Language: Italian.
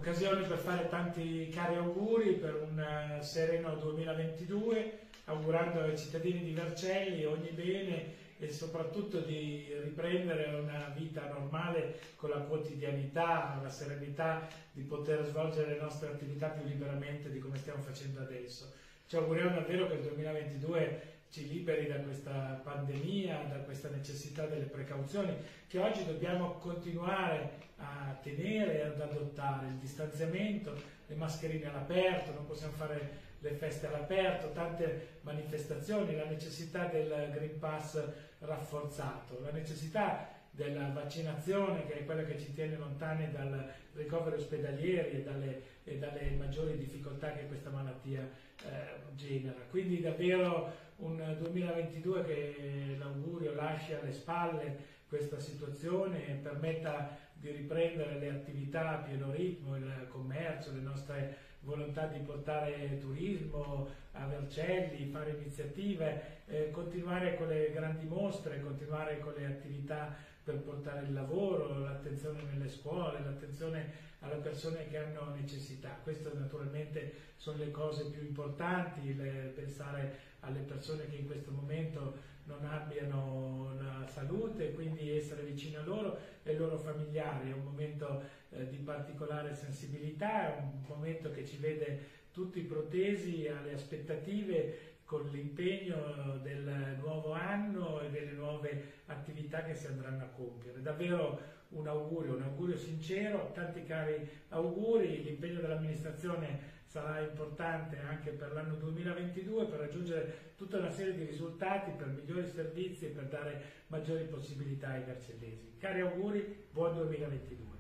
Occasione per fare tanti cari auguri per un sereno 2022, augurando ai cittadini di Vercelli ogni bene e soprattutto di riprendere una vita normale con la quotidianità, la serenità di poter svolgere le nostre attività più liberamente di come stiamo facendo adesso. Ci auguriamo davvero che il 2022 ci liberi da questa pandemia, da questa necessità delle precauzioni che oggi dobbiamo continuare a tenere e ad adottare, il distanziamento, le mascherine all'aperto, non possiamo fare le feste all'aperto, tante manifestazioni, la necessità del Green Pass rafforzato, la necessità della vaccinazione, che è quella che ci tiene lontani dal ricovero ospedalieri e dalle maggiori difficoltà che questa malattia genera. Quindi davvero un 2022 che l'augurio lasci alle spalle questa situazione e permetta di riprendere le attività a pieno ritmo, il commercio, le nostre volontà di portare turismo a Vercelli, fare iniziative, continuare con le grandi mostre, continuare con le attività per portare il lavoro, l'attenzione nelle scuole, l'attenzione alle persone che hanno necessità. Queste naturalmente sono le cose più importanti, pensare alle persone che in questo momento non abbiano la salute, quindi essere vicino a loro e ai loro familiari. È un momento di particolare sensibilità, è un momento che ci vede tutti protesi alle aspettative con l'impegno del nuovo anno e delle nuove attività che si andranno a compiere. Davvero un augurio sincero, tanti cari auguri. L'impegno dell'amministrazione sarà importante anche per l'anno 2022 per raggiungere tutta una serie di risultati, per migliori servizi e per dare maggiori possibilità ai vercellesi. Cari auguri, buon 2022.